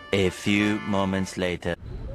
A few moments later.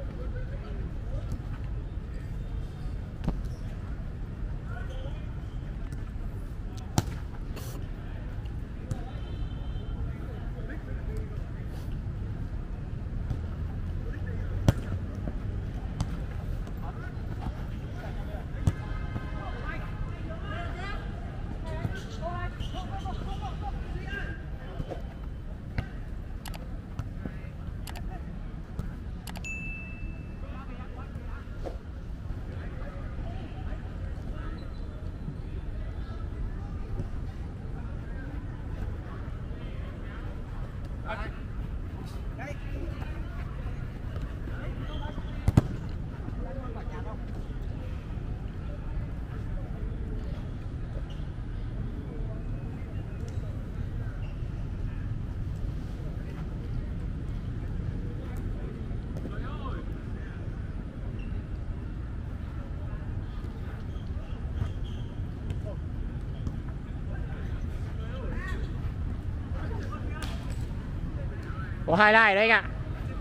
Có hai like đấy anh ạ.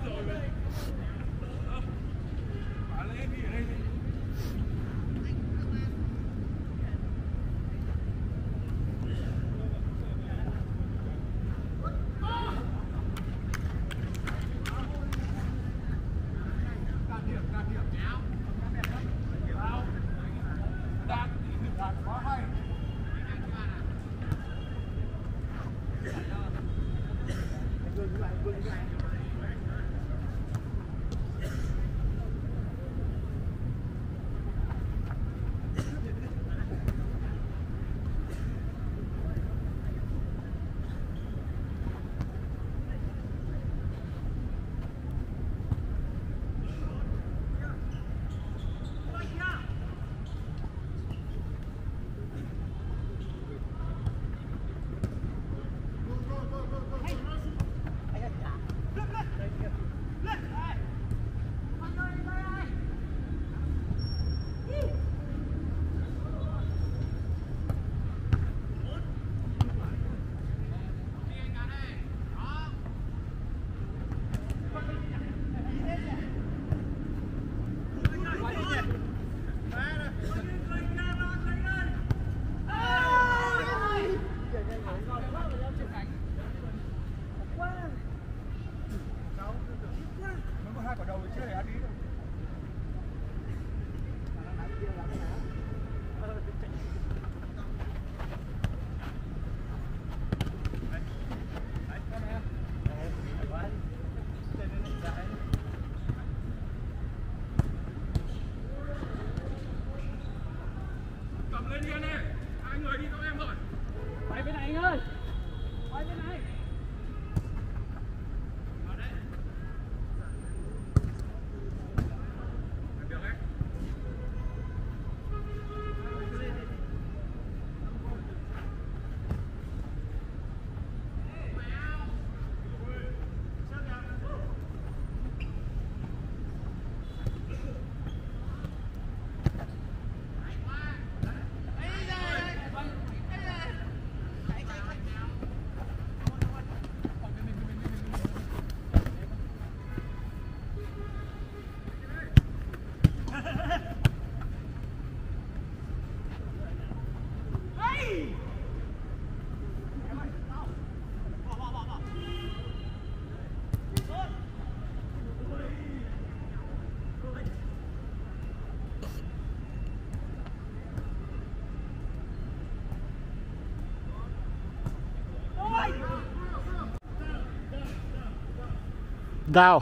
Đau.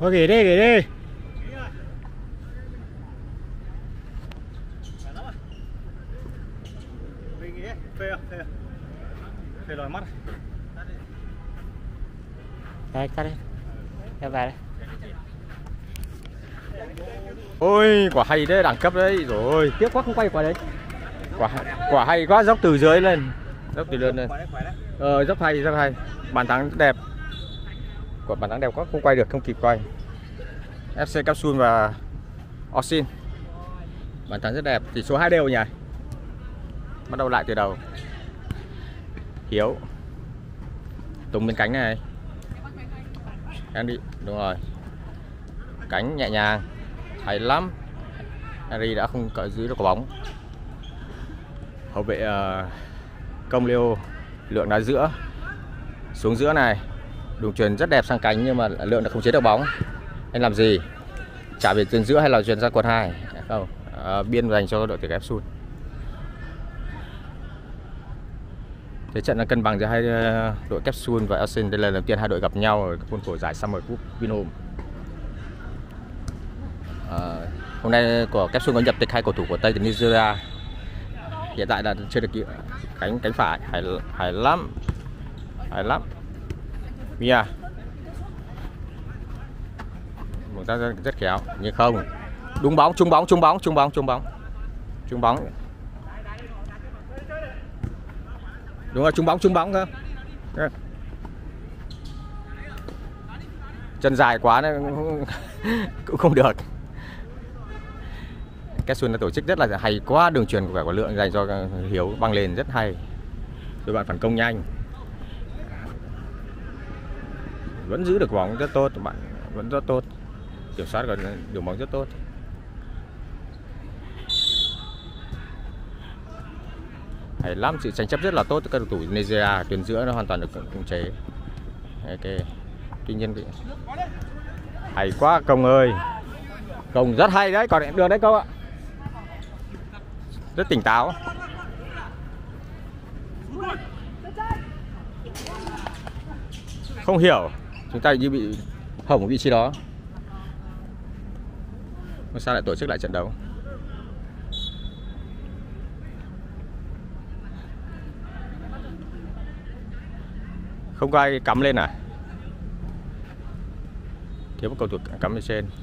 Thôi nghỉ đi, nghỉ đi. Phê lòi mắt. Đây, cắt đi. Em về đây. Ôi, quả hay đấy, đẳng cấp đấy. Rồi, tiếc quá không quay quả đấy. Quả hay quá, dốc từ dưới lên. Dốc từ lên lên. Dốc hay, dốc hay. Bàn thắng đẹp. Quả bàn thắng đẹp quá, không quay được, không kịp quay. FC Capsule và Osin. Bàn thắng rất đẹp, tỷ số 2 đều nhỉ. Bắt đầu lại từ đầu. Hiếu. Tùng bên cánh này. Andy, đúng rồi. Cánh nhẹ nhàng. Hay lắm. Andy đã không giữ được quả bóng. Hậu vệ Công Leo Lượng đá giữa. Xuống giữa này. Đường truyền rất đẹp sang cánh nhưng mà Lượng đã không chế được bóng. Anh làm gì? Trả về tuyến giữa hay là truyền ra quật 2? Không. Biên dành cho đội tuyển Capsule. Thế trận là cân bằng giữa hai đội Capsule và Osin. Đây là lần đầu tiên hai đội gặp nhau ở khuôn khổ giải Summer Cup Vinhome. Hôm nay của Capsule có nhập tịch 2 cầu thủ của Tây từ Nigeria. Hiện tại là chưa được cánh phải, hay lắm. Hay lắm. Mia. Một ta rất khéo, nhưng không. Đúng bóng, trúng bóng. Đúng rồi, trúng bóng cơ. Chân dài quá nên cũng không được. Capsule đã tổ chức rất là hay quá, đường truyền của Lượng dành cho Hiếu băng lên rất hay. Đội bạn phản công nhanh. Vẫn giữ được bóng rất tốt, bạn vẫn rất tốt. Kiểm soát đường bóng rất tốt. Hay lắm, sự tranh chấp rất là tốt các cầu thủ Nigeria, tuyến giữa nó hoàn toàn được khống chế. Ok. Tuy nhiên bị hay quá Công ơi. Công rất hay đấy, còn được đấy Công ạ. Rất tỉnh táo. Không hiểu chúng ta như bị hỏng một vị trí đó. Sao lại tổ chức lại trận đấu? Không có ai cắm lên à? Thiếu một cầu thủ cắm lên trên.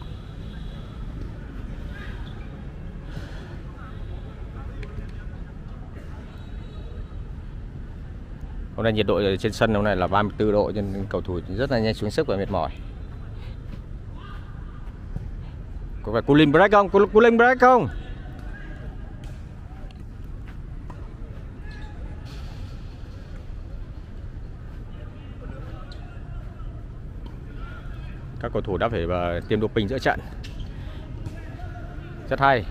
Hôm nay nhiệt độ trên sân hôm nay là 34 độ nên cầu thủ rất là nhanh xuống sức và mệt mỏi. Có phải cooling break không? Cooling break không? Các cầu thủ đã phải tiêm doping giữa trận. Rất hay.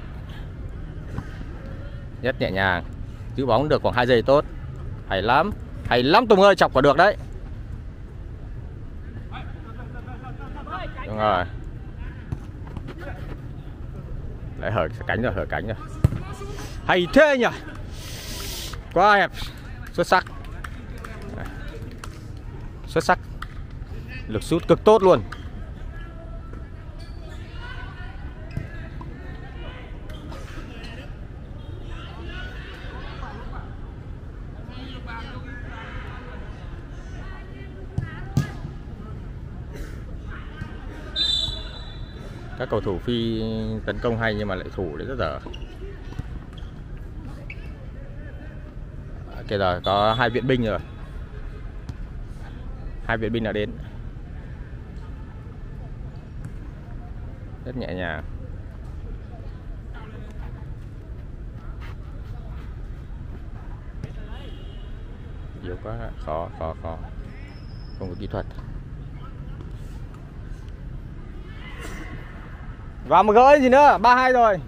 Rất nhẹ nhàng. Giữ bóng được khoảng 2 giây tốt. Hay lắm. Hay lắm Tùng ơi, chọc vào được đấy. Đúng rồi. Lại hở cánh rồi, Hay thế nhỉ. Quá đẹp. Xuất sắc. Xuất sắc. Lực sút cực tốt luôn. Các cầu thủ phi tấn công hay nhưng mà lại thủ đấy rất dở. Kìa rồi, có 2 viện binh rồi. 2 viện binh đã đến. Rất nhẹ nhàng. Yếu quá, khó. Không có kỹ thuật. Vào một gỡ gì nữa, 3-2 rồi.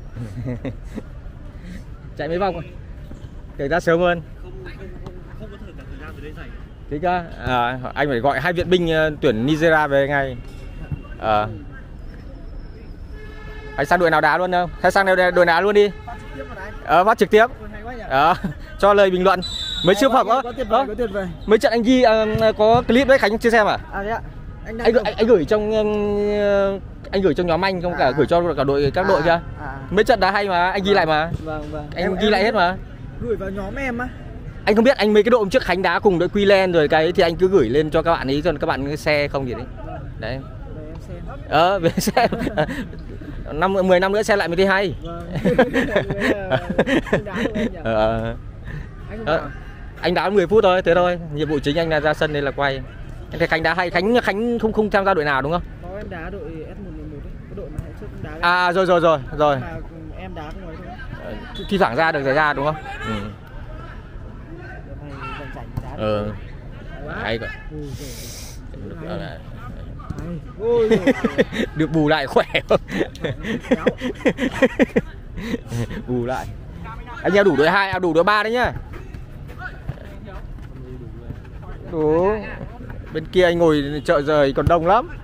Chạy mấy vòng kể ra sớm hơn. Không có thời gian từ đây dậy. Thế cơ? Anh phải gọi 2 viện binh tuyển Nigeria về ngay. Anh sang đội nào đá luôn không? Hay sang đội nào luôn đi? Phát trực tiếp. Cho lời bình luận. Mấy siêu phẩm đó. Mấy trận anh ghi có clip đấy Khánh chưa xem à? À thế ạ. Anh gửi trong anh gửi trong nhóm anh không, cả gửi cho cả đội các đội kia. Mấy trận đá hay mà, anh ghi lại mà. Vâng. Anh ghi lại hết mà. Gửi vào nhóm em á. Anh không biết, anh mấy cái đội hôm trước Khánh đá cùng đội Quy-len rồi cái thì anh cứ gửi lên cho các bạn ấy, cho các bạn xe không gì đấy. Đấy. Về xem. 10 năm nữa xem lại mới thấy hay. Anh đá 10 phút thôi, thế thôi. Nhiệm vụ chính anh là ra sân đây là quay. Anh thấy Khánh đá hay, Khánh không tham gia đội nào đúng không? Có, em đá đội S111 ấy, cái đội mà hồi trước đá. Rồi. Mà em đá không ấy thôi. Thi thoảng ra được ra đúng không? Hay rồi. Được bù lại khỏe không? Bù lại. Anh em đủ đội 2, đủ đội 3 đấy nhá. Đủ. Bên kia anh ngồi chợ rời còn đông lắm.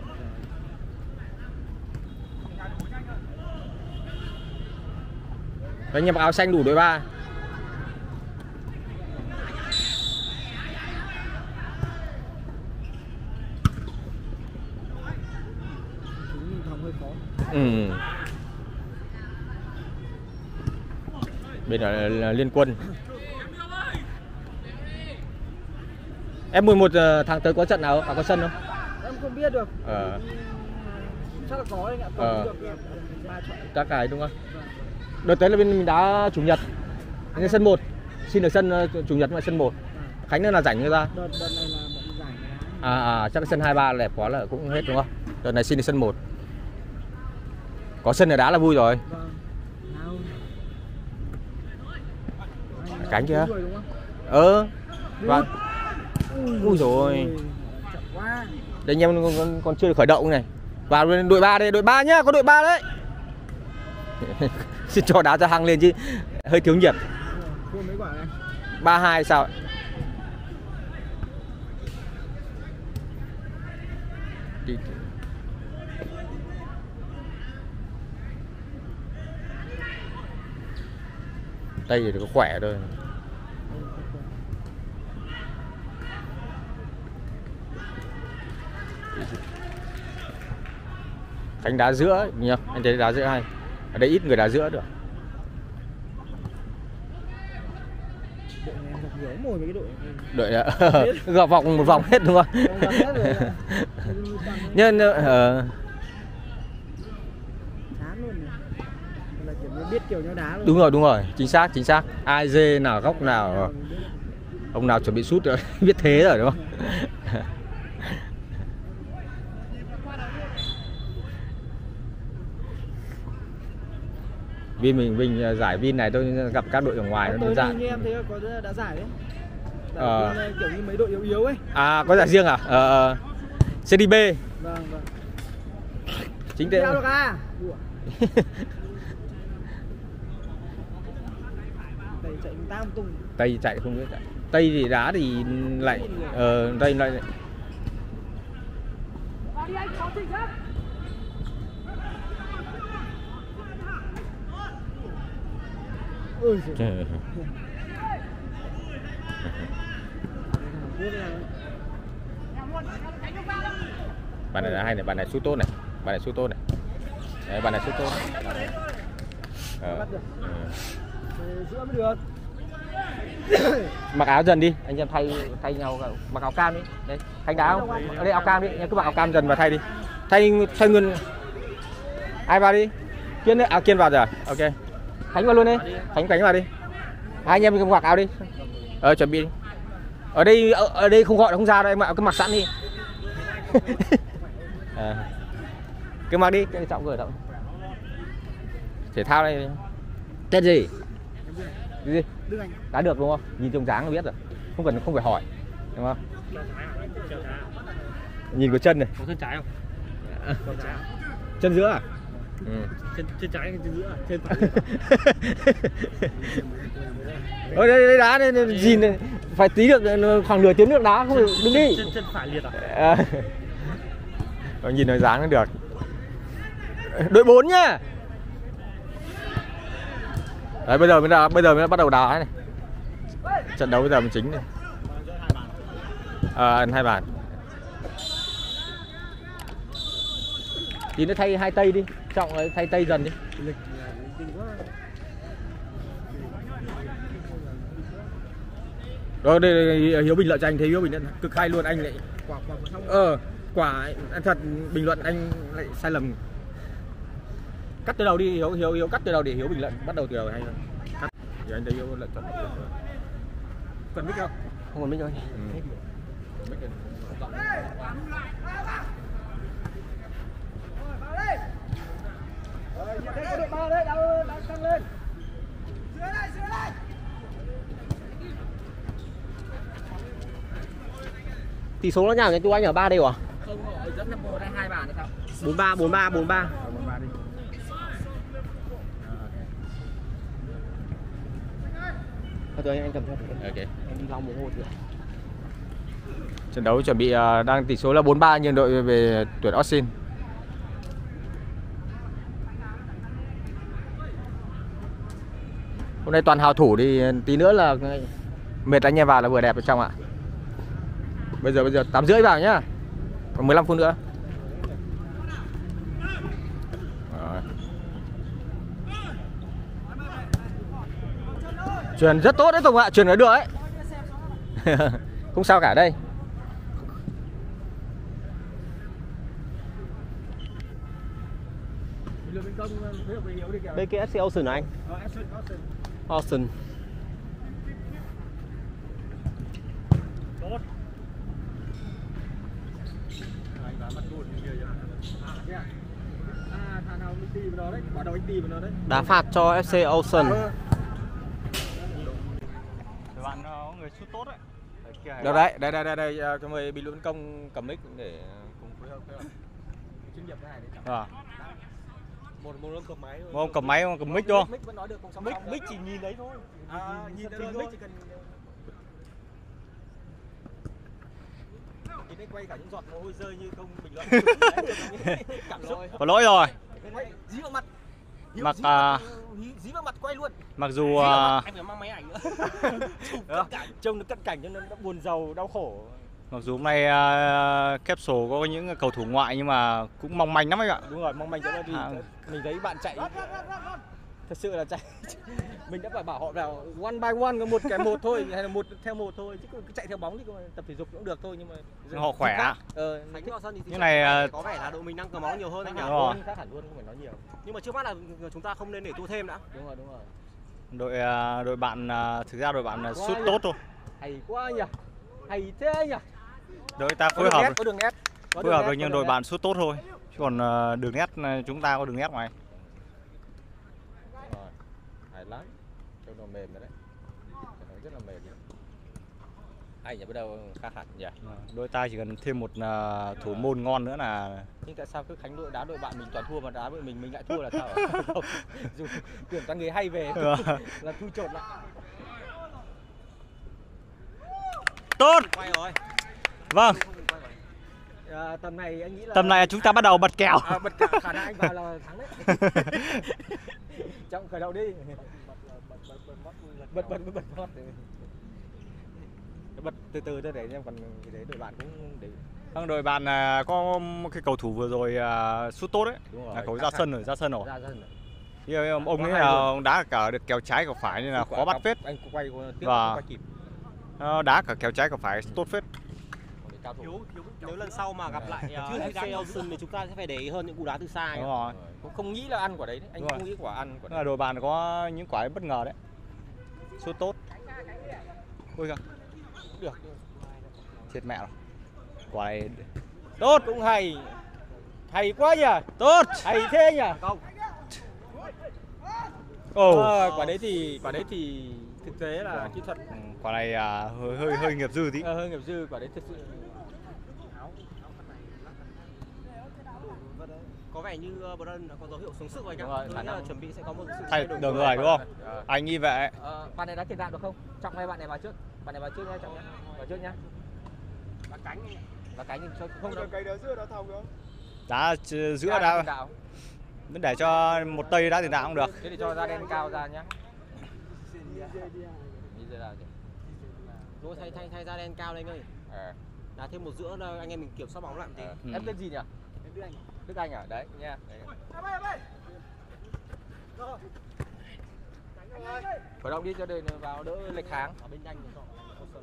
Anh em áo xanh đủ đội 3. Bên là Liên Quân. Em 11 tháng tới có trận nào không? Có sân không? Em không biết được. Chắc là có anh ạ. Các cái đúng không? Đợt tới là bên mình đá chủ nhật. Anh sân 1. Xin được sân chủ nhật mà sân 1. Khánh nữa là rảnh người ra. Đợt này là bọn rảnh. Chắc là sân 2-3 lẹp quá là cũng hết đúng không? Đợt này xin được sân 1. Có sân ở đá là vui rồi. Cánh kia. Vâng. Ui rồi. Đây anh em còn chưa được khởi động này. Vào đội 3 đây, đội 3 nhá, có đội 3 đấy. Xin cho đá ra hăng lên chứ hơi thiếu nhiệt. 3-2 sao? Đây thì có khỏe thôi. Khánh đá giữa nhá, anh thấy đá giữa hay. Ở đây ít người đá giữa được. Đội gặp vòng một vòng hết đúng không? Nhân biết kiểu nhau đá luôn. Đúng rồi, chính xác. Ai dê nào góc nào, ông nào chuẩn bị sút rồi, biết thế rồi đúng không? Vinh giải Vin này tôi gặp các đội ở ngoài nó đơn giản. Như em thấy có đã giải đấy. Giải kiểu như mấy đội yếu ấy. Có giải riêng à? CDB. Vâng. Chính tên. Được à? Tây chạy không biết chạy. Tây thì đá thì lại Tây lại. Bạn này là hay này, bạn này sút tốt này. Đấy, bạn này sút tốt. Giữa mới được. Mặc áo dần đi, anh em thay nhau, mặc áo cam đi. Đây, Khánh đá không? Ở đây áo cam đi, anh em cứ mặc áo cam dần và thay đi. Thay nguyên. Ai vào đi? Kiên đấy, Kiên vào rồi. Ok. Khánh vào luôn đi. Khánh vào đi. Hai anh em mặc áo đi. Chuẩn bị đi. Ở đây không gọi là không ra đâu, em cứ mặc sẵn đi. Cứ mặc đi, cái trọng gửi động. Thể thao này tên gì? Cái gì? Đá được đúng không? Nhìn trông dáng là biết rồi. Không phải hỏi. Đúng không? Nhìn cái chân này. Có chân trái không? Chân giữa à? Chân trái chân giữa à? Chân phải. Ở đây đá nên gì này, phải tí được khoảng nửa tiếng nước đá không đứng đi. Chân phải liệt à? Nhìn nói dáng nó được. Đội 4 nhá. Đấy, bây giờ mới bắt đầu đá này. Trận đấu bây giờ mình chính này. Ăn 2 bàn. Tí nữa thay hai tây đi, Trọng ơi, thay tây dần đi. Lịch là kinh quá. Rồi đây, Hiếu bình luận cho anh thấy Hiếu bình luận cực hay luôn, anh lại quả thật bình luận anh lại sai lầm. Cắt từ đầu đi, Hiếu cắt từ đầu để Hiếu bình luận, bắt đầu từ đầu hay hơn. Cắt thì anh thấy Hiếu luận chuẩn. Cần mic không? Không còn mic rồi. Tỷ số nó nhào cho anh ở 3 đều à? Không, họ dẫn 1 hay 2 bàn hay sao? 4-3, 4-3, 4-3. đi. Thôi anh cầm theo. Ok. Em đi lau mồ hôi rồi. Trận đấu chuẩn bị đang tỷ số là 4-3 nhưng đội về tuyển Austin. Hôm nay toàn hào thủ thì tí nữa là mệt anh em vào là vừa đẹp ở trong ạ. Bây giờ 8:30 vào nhá. Còn 15 phút nữa. Rồi. Chuyền rất tốt đấy Tùng ạ, chuyền nó được đấy. Không sao cả đây. BKFC Ocean hả anh? Ocean. Đá phạt cho FC Ocean. Bạn có người sút tốt đấy. Đâu đây, cho mời bình luận công cầm mic để cùng phối hợp với chuyên nghiệp cái này để Một ông cầm máy thôi. Một ông cầm máy, ông cầm mic đúng không? Mic vẫn nói được, không song Mic chỉ nhìn đấy thôi. Nhìn thấy mic chỉ cần Thì đây quay cả những giọt mồ hôi rơi như không bình luận. cảm xúc. Có lỗi rồi. Dí vào mặt. Mặc Dí vào mặt quay luôn. mặc dù Anh phải mang máy ảnh nữa. Trông nó cận cảnh cho nên nó buồn giàu đau khổ. mặc dù hôm nay Capsule có những cầu thủ ngoại nhưng mà cũng mong manh lắm anh ạ. Đúng rồi, mong manh cho nó đi. Mình thấy bạn chạy thật sự là chạy. Mình đã phải bảo họ vào one by one, một kèm một thôi hay là một theo một thôi, chứ cứ chạy theo bóng thì tập thể dục cũng được thôi, nhưng mà Họ khỏe. Khánh vào sân thì Như này có vẻ là đội mình đang cầm bóng nhiều hơn anh nhỉ? Đúng rồi. khác hẳn luôn, không phải nói nhiều. Nhưng mà trước mắt là chúng ta không nên để thua thêm đã. Đúng rồi. Đội bạn thực ra đội bạn sút tốt thôi. Hay quá nhỉ. Hay thế nhỉ. Đội ta phối hợp Có đường nét. phối hợp được nhưng đội bạn sút tốt thôi. Chứ còn đường nét chúng ta có đường nét ngoài. Rồi. Hay lắm. Trông nó mềm rồi đấy. Nó rất là mềm. Hay nhỉ, bắt đầu khác hẳn nhỉ. Đội ta chỉ cần thêm một thủ môn ngon nữa là. Nhưng tại sao cứ Khánh đội bạn mình toàn thua mà đá đội mình lại thua là sao? Dù tuyển ta người hay về là thu trộn lại. Tốt. Quay rồi. Vâng. Tầm này anh nghĩ là Tầm này chúng ta bắt đầu bật kèo. bật cả khả năng anh vào là thắng đấy. Trọng khởi đầu đi. Bật từ từ thôi để em còn để đội bạn cũng để. Vâng, đội bạn có một cái cầu thủ vừa rồi sút tốt đấy. Đúng rồi, là cầu ra sân rồi. Ra sân rồi. Thì ông ấy là ông đá cả được kèo trái kèo phải nên là khó bắt phết. Anh quay tiếp Và quay kịp. Đá cả kèo trái kèo phải tốt phết. Nếu lần sau mà gặp lại FC Ocean thì chúng ta sẽ phải để ý hơn những cú đá từ xa. Đúng rồi. Cũng không nghĩ là ăn quả đấy, anh không nghĩ quả ăn quả đấy. Là đội bạn có những quả bất ngờ đấy. Sút tốt. Ôi kìa. Được. Chết mẹ rồi. Quả này tốt, Cũng hay. Hay quá nhỉ. tốt. Hay thế nhỉ. Không. Quả đấy thì thực tế là kỹ thuật. Quả này hơi nghiệp dư tí. Hơi nghiệp dư, quả đấy thực sự. Có vẻ như Brân có dấu hiệu xuống sức rồi anh Đúng ạ. rồi, Tôi khả nghĩ là năng chuẩn bị sẽ có một sự Thay đường người đúng không? Anh nghĩ vậy. Bạn này đá tiền đạo được không? Trọng hay bạn này vào trước? Bạn này vào trước nha, Trọng nhá. Vào trước nhá. đá cánh. Và cái nhưng không đâu. Cái đá giữa đá thòng không? Đá giữa đá. Vẫn để cho một tây đá tiền đạo cũng được. Thế thì cho ra đen cao ra nhá. Rồi thay ra đen cao đây anh ơi. Đá thêm một giữa anh em mình kiểm soát bóng lại một tí. Em tên gì nhỉ? Em biết anh. Đức Anh à? Đấy nha. Khởi động đi cho đây vào đỡ lệch hàng. Ở bên anh thì Olsen.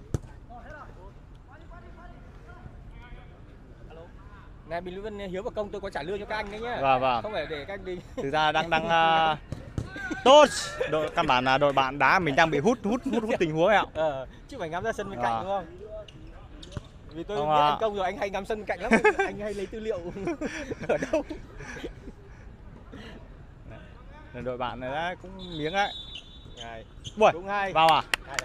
Này mình luôn Hiếu và Công tôi có trả lương cho các anh đấy nhá. Vâng. Không phải để các anh đi. Thực ra đang tốt. Căn bản là đội bạn đá mình đang bị hút tình huống ấy ạ. Chứ phải ngắm ra sân bên cạnh đúng không? Vì tôi Không biết à. anh Công rồi anh hay ngắm sân bên cạnh lắm. Anh hay lấy tư liệu ở đâu. Đội bạn này đấy cũng miếng đấy. Này. Ui, Đúng hay. vào à?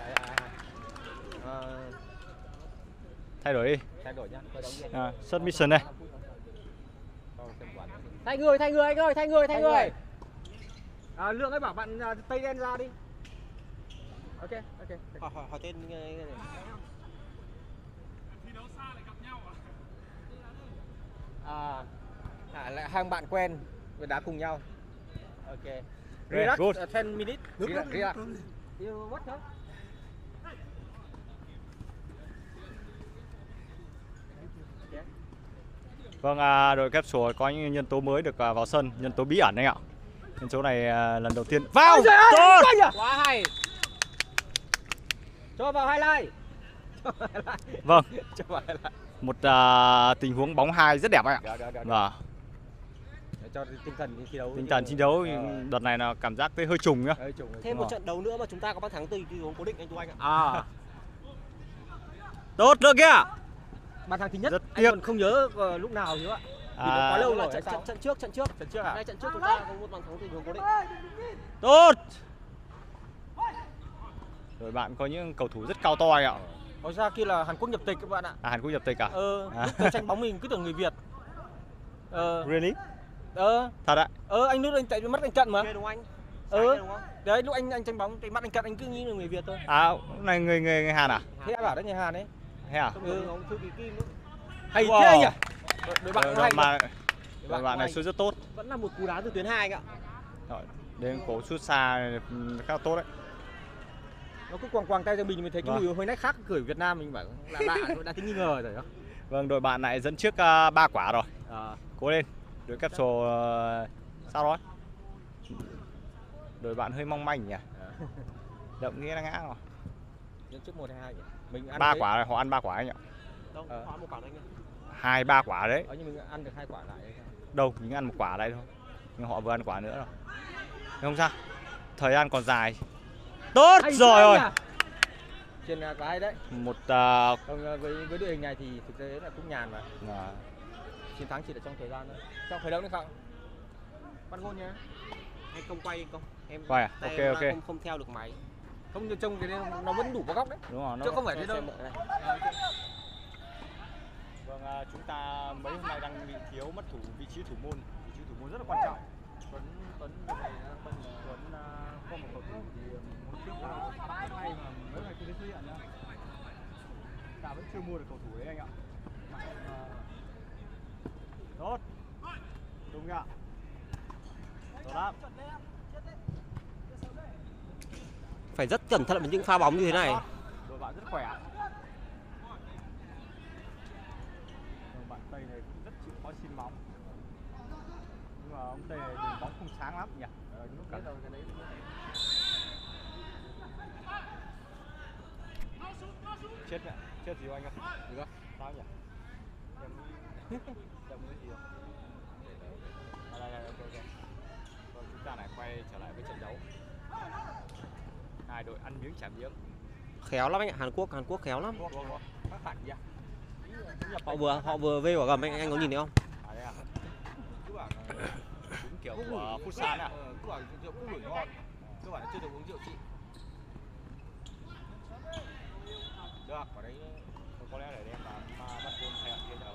Ờ, Thay đổi đi. thay đổi nhá. Khởi động đi. Submission đây. Thay người anh ơi, thay người. Lượng ấy bảo bạn Tây đen ra đi. Ok. Hỏi tên này. Lại hai bạn quen và đá cùng nhau. Ok. Relax, good. 10 minutes. Relax. You what huh? Vâng, đội kép sủa có những nhân tố mới được vào sân, nhân tố bí ẩn anh ạ. Nhân tố này lần đầu tiên vào. Tốt. Quá hay. Cho vào highlight. Vâng, Cho vào highlight. một tình huống bóng hai rất đẹp anh ạ. Được. Vâng, Để cho tinh thần thi đấu. tinh thần chiến đấu đợt này là cảm giác hơi trùng nhá. Thêm một trận đấu nữa mà chúng ta có bàn thắng từ tình huống cố định anh Tú Anh ạ. Tốt được kia. Bàn thắng thứ nhất Rất anh tiếc. còn không nhớ lúc nào Hiếu ạ. Vì nó quá lâu rồi. Trận trước. Trận trước à? Hai trận trước chúng ta có một bàn thắng từ tình huống cố định. Tốt. Đội bạn có những cầu thủ rất cao to anh ạ. Hóa ra kia là Hàn Quốc nhập tịch các bạn ạ. Hàn Quốc nhập tịch à? Lúc tôi tranh bóng mình cứ tưởng người Việt. Really? Thật ạ? Anh lúc anh tại mắt anh cận mà. Ok đúng không anh? Đúng không? Đấy lúc anh tranh bóng tại mắt anh cận anh cứ nghĩ là người Việt thôi. Này người Hàn à? Thế ai bảo đấy người Hàn đấy. Thế à? Không đúng ông Thư Kỳ Kim nữa. Hay Wow. thế anh nhỉ? Đội bạn hay. Đội bạn này sút rất tốt. Vẫn là một cú đá từ tuyến 2 anh ạ. Rồi, đến cổ sút xa khá là tốt đấy. Nó cứ quàng tay cho mình thấy cái Vâng. mùi hơi nách khác gửi Việt Nam mình bảo là lạ, đã thấy nghi ngờ rồi đó. Vâng, đội bạn lại dẫn trước 3 quả rồi. Cố lên. Đội kép sổ sao đó? Đội bạn hơi mong manh nhỉ. Động nghĩa là ngã rồi. Dẫn trước 1-2 nhỉ. Mình ăn 3 quả rồi, họ ăn 3 quả anh ạ. Đâu, có một quả anh ạ. 2-3 quả đấy. Nhưng mình ăn được 2 quả lại. Đâu, mình ăn 1 quả đây thôi. Nhưng họ vừa ăn quả nữa rồi. Nhưng không sao. Thời gian còn dài. Tốt rồi. Trên quả hay đấy. Một với đội hình này thì thực tế là cũng nhàn mà. Chiến thắng chỉ là trong thời gian thôi. Trong khởi động đấy không? Bắt gôn nhá. Anh Công quay anh Công. Em quay à? tay Ok, em ok. không theo được máy. Không như trông cái nó vẫn đủ vào góc đấy. Đúng rồi, chứ không phải thế đâu. Vâng, chúng ta mấy hôm nay đang bị thiếu mất vị trí thủ môn. Vị trí thủ môn rất là quan trọng. Tuấn này Tuấn có một cầu thủ thì muốn trước là hay mà mấy ngày chưa đến xuất hiện nữa. Ta vẫn chưa mua được cầu thủ đấy anh ạ. Tốt. Đúng ạ. Tốt lắm. Phải rất cẩn thận với những pha bóng như thế này. Đội bạn rất khỏe. Bạn Tây này cũng rất chịu khó xin bóng. Nhưng mà ông Tây này đường bóng không sáng lắm nhỉ. Cái đấy. Chết nhỉ? Chết gì anh ơi? Được không? Sao nhỉ? Chậm cái gì không? Đây, ok. Rồi chúng ta lại quay trở lại với trận đấu. Hai đội ăn miếng trả miếng. Khéo lắm anh ạ, Hàn Quốc khéo lắm. Khác phản gì à? Họ vừa vê quả gầm anh có nhìn thấy không? Đấy à? Cứ bảo là đúng kiểu của Futsal à? Cứ bảo rượu cũng ngửi ngon. Cứ bảo là chưa được uống rượu chị. Được, ở đấy có lẽ để đem mà bắt gôn hay là kia đâu.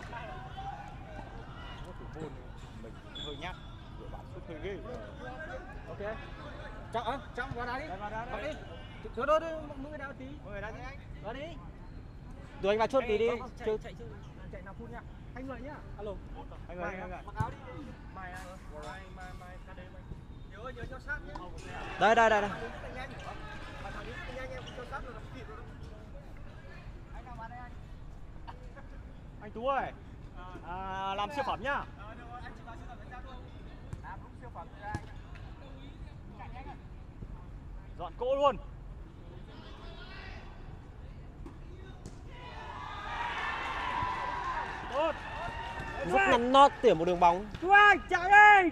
Có thủ môn mình cũng hơi nhát, đội bạn sút hơi ghê. Ok. Trong vào đá đi. Vào đá đi. Chỗ đó đi, mọi người đá tí. Mọi người đá đi anh. Vào đi. Rồi anh vào chốt tí đi. Chạy 5 phút nhá. Anh người nhá. Alo. Anh ơi. Mặc áo đi. Mai ra đây mày. Nhớ cho sát nhá. Đây. Anh Tú ơi. Làm siêu phẩm nhá. Dọn cỗ luôn. Tốt. Rất nắn nót tuyển một đường bóng. Chú Anh chạy đi.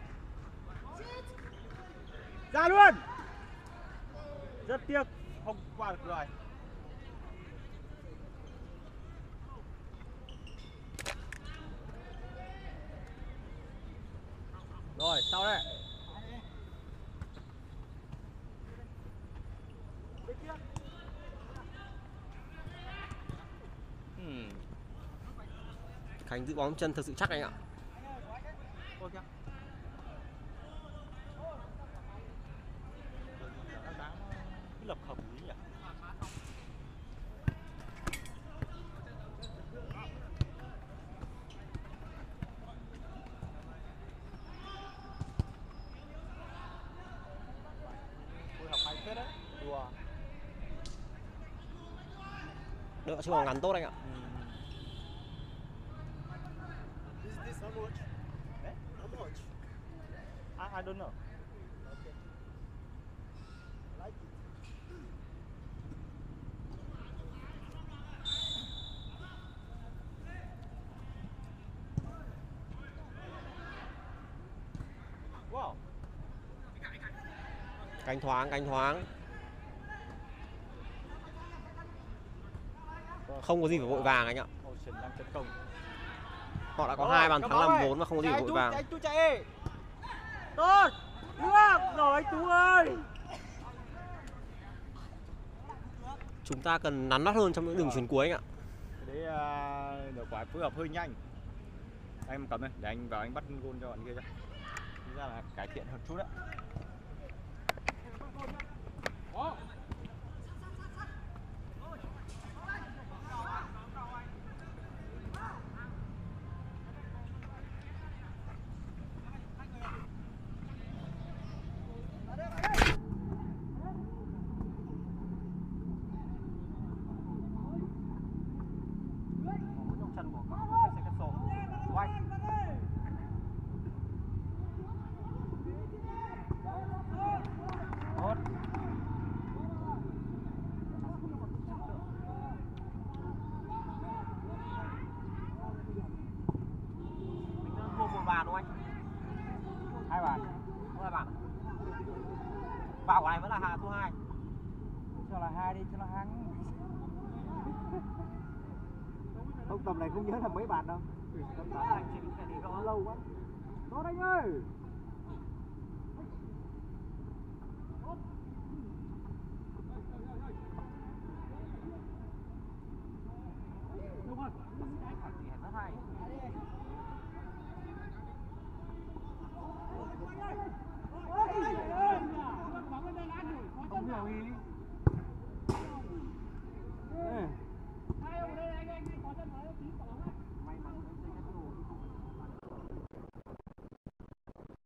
Ra luôn. Rất tiếc không qua được rồi. Rồi, sau đây. Khánh giữ bóng chân thật sự chắc anh ạ. Lập hợp lý nhỉ. Phối hợp hay phết đấy. Đùa. Đỡ chưa ngắn tốt anh ạ. This how much? Eh? How much? I don't know. Okay. I like it. Wow. Cánh thoáng, cánh thoáng. Không có gì phải vội vàng anh ạ. Ocean đang tấn công. Họ đã có 2 bàn thắng làm vốn và không có gì phải vội vàng. Anh Tú chạy. Tốt. Được rồi anh Tú ơi. Chúng ta cần nắn nót hơn trong những đường chuyền cuối anh ạ. Đấy được quả phối hợp hơi nhanh. Anh cầm đây, để anh vào anh bắt gôn cho bạn kia cho. Thực ra là cải thiện hơn chút đấy. Bàn không anh? 2 bàn. 2 bàn. Vào quả này vẫn là thua 2. Cho là 2 đi cho nó hăng. Ông tầm này không nhớ là mấy bàn đâu. Tầm đó là chỉ lâu quá. Tốt anh ơi. Đúng rồi. Rất hay. Không hiểu ý. May mắn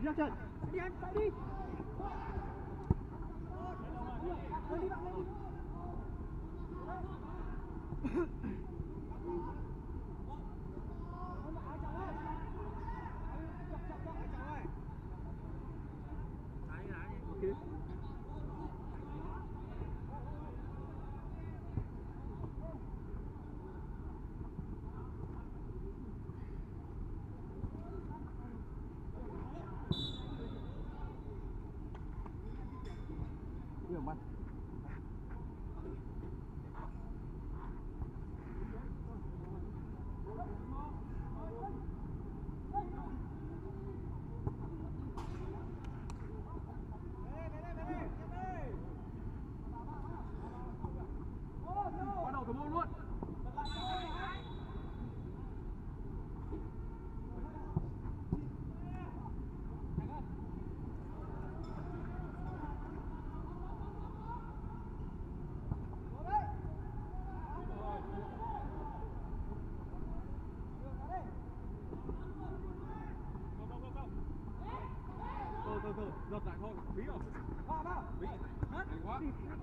Giật lại thôi, phí rồi. Phí. Hay quá.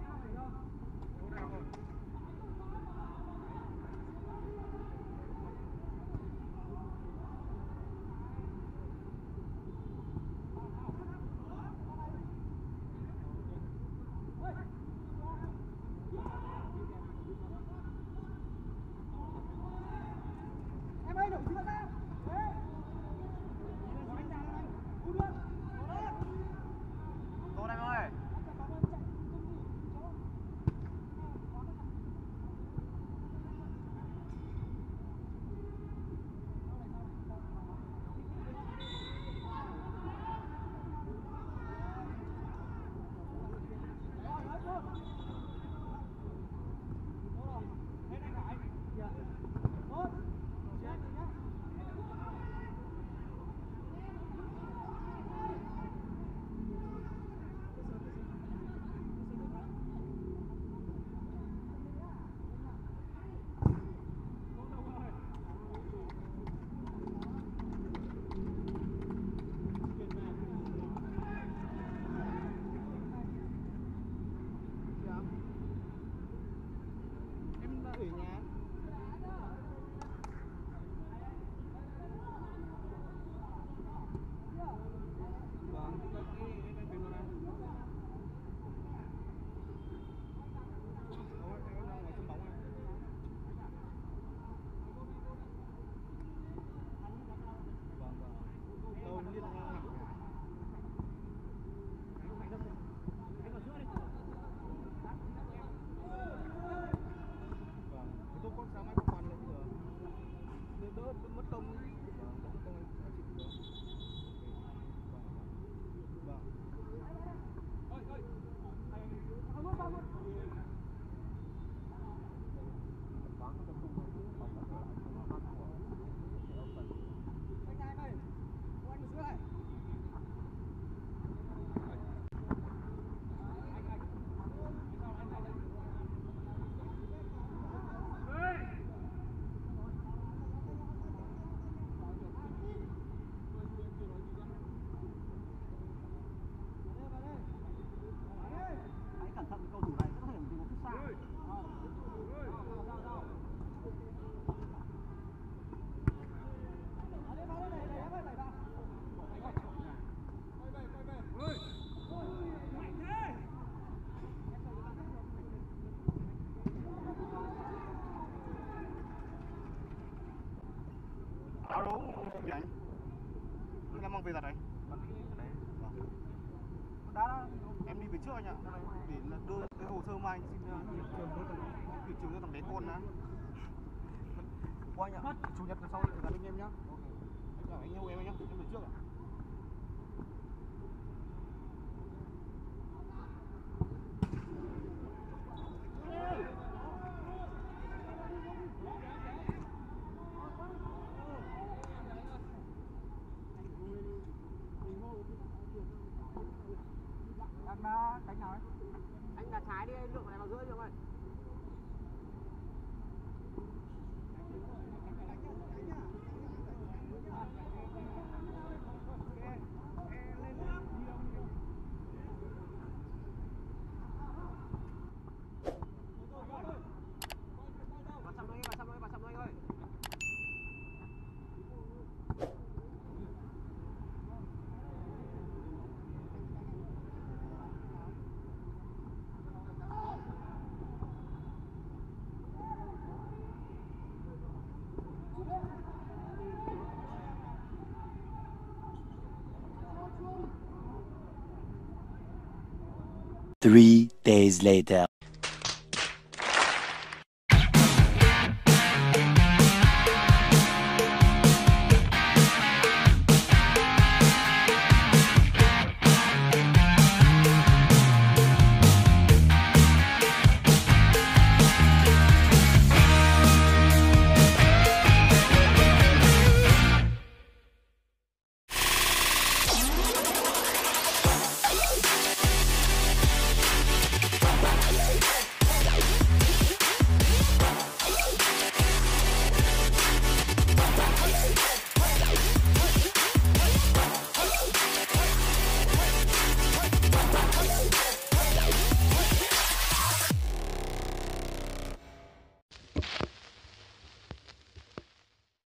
Em ơi, đổ chưa ra. Tô em ơi. Áo đấu không bị đánh. Em mang về giặt đấy. Đã em đi về trước anh ạ. Để đưa cái hồ sơ mai xin chuyển trường cho thằng bé con đã. Qua anh ạ. Chủ nhật sau gặp anh em nhá. Anh yêu em nhá. Em về trước ạ. Đánh nào ấy? Anh là trái đi, lượng này vào rưỡi được rồi. 3 days later.